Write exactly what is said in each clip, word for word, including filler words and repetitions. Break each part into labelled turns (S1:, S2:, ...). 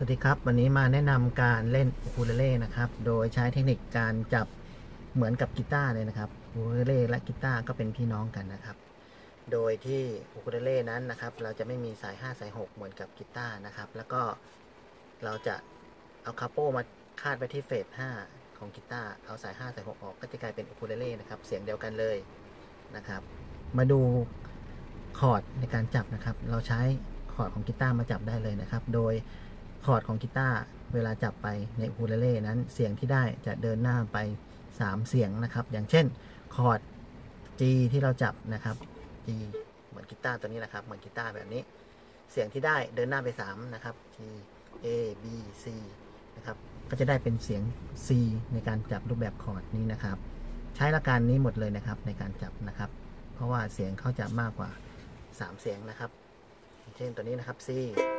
S1: วัสดีครับวันนี้มาแนะนำการเล่นอูคูเลเล่นะครับโดยใช้เทคนิคการจับเหมือนกับกีตาร์เลยนะครับอูคูเลเล่และกีตาร์ก็เป็นพี่น้องกันนะครับโดยที่อูคูเลเล่นั้นนะครับเราจะไม่มีสายห้าสายหกเหมือนกับกีตาร์นะครับแล้วก็เราจะเอาคาโป้มาคาดไว้ที่เฟสห้าของกีตาร์เอาสายห้าสายหกออกก็จะกลายเป็นอูคูเลเล่นะครับเสียงเดียวกันเลยนะครับมาดูคอร์ดในการจับนะครับเราใช้คอร์ดของกีตาร์มาจับได้เลยนะครับโดยคอร์ดของกีตาร์เวลาจับไปในอูคูเลเล่นั้นเสียงที่ได้จะเดินหน้าไปสามเสียงนะครับอย่างเช่นคอร์ด G ที่เราจับนะครับ G เหมือนกีตาร์ตัวนี้นะครับเหมือนกีตาร์แบบนี้เสียงที่ได้เดินหน้าไปสามนะครับ G A B C นะครับก็จะได้เป็นเสียง C ในการจับรูปแบบคอร์ดนี้นะครับใช้หลักการนี้หมดเลยนะครับในการจับนะครับเพราะว่าเสียงเขาจะมากกว่าสามเสียงนะครับเช่นตัวนี้นะครับ C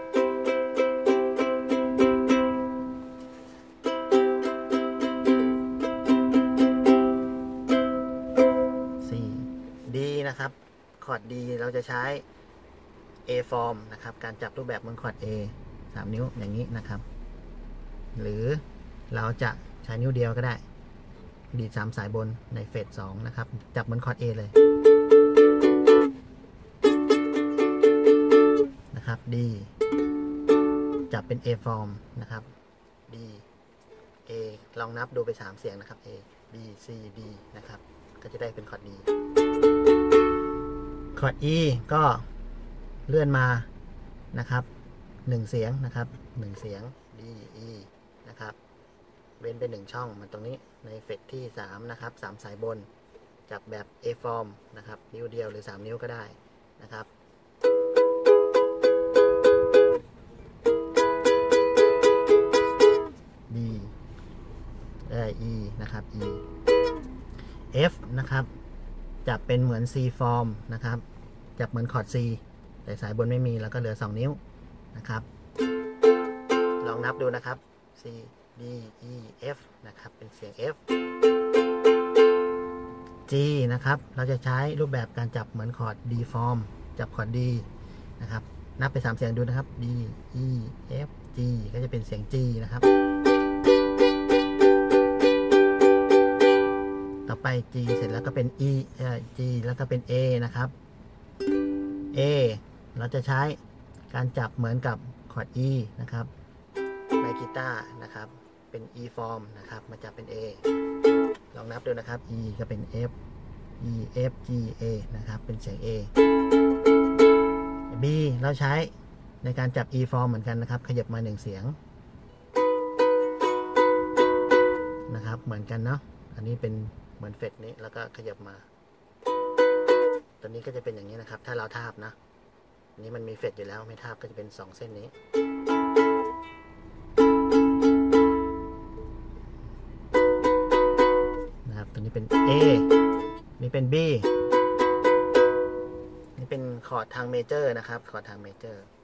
S1: D นะครับคอร์ด D เราจะใช้ A form นะครับการจับรูปแบบเหมือนคอร์ด A สามนิ้วอย่างนี้นะครับหรือเราจะใช้นิ้วเดียวก็ได้ดีดสามสายบนในเฟสสองนะครับจับเหมือนคอร์ด A เลยนะครับ D จับเป็น A form นะครับ D A ลองนับดูไปสามเสียงนะครับ A B C D นะครับก็จะได้เป็นคอร์ด Dคอร์ด E ก็เลื่อนมานะครับหนึ่งเสียงนะครับหนึ่งเสียง D E นะครับเว้นไปหนึ่งช่องมันตรงนี้ในเฟสที่สามนะครับสามสายบนจับแบบ A form นะครับนิ้วเดียวหรือสามนิ้วก็ได้นะครับ D E นะครับ E F นะครับจับเป็นเหมือน C form นะครับจับเหมือนคอร์ด C แต่สายบนไม่มีแล้วก็เหลือสองนิ้วนะครับลองนับดูนะครับ C D E F นะครับเป็นเสียง F G นะครับเราจะใช้รูปแบบการจับเหมือนคอร์ด D form จับคอร์ด D นะครับนับไปสามเสียงดูนะครับ D E F G ก็จะเป็นเสียง G นะครับต่อไป G เสร็จแล้วก็เป็น E G แล้วก็เป็น A นะครับ A เราจะใช้การจับเหมือนกับคอร์ด E นะครับในกีตาร์นะครับเป็น E form นะครับมาจับเป็น A ลองนับดูนะครับ E ก็เป็น F E F G A นะครับเป็นเสียง A B เราใช้ในการจับ E form เหมือนกันนะครับขยับมาหนึ่งเสียงนะครับเหมือนกันเนาะอันนี้เป็นเหมือนเฟสนี้แล้วก็ขยับมาตัวนี้ก็จะเป็นอย่างนี้นะครับถ้าเราทาบนะอันนี้มันมีเฟสอยู่แล้วไม่ทาบก็จะเป็นสองเส้นนี้นะครับตัวนี้เป็น A นี่เป็น B นี่เป็นคอร์ดทางเมเจอร์นะครับคอร์ดทางเมเจอร์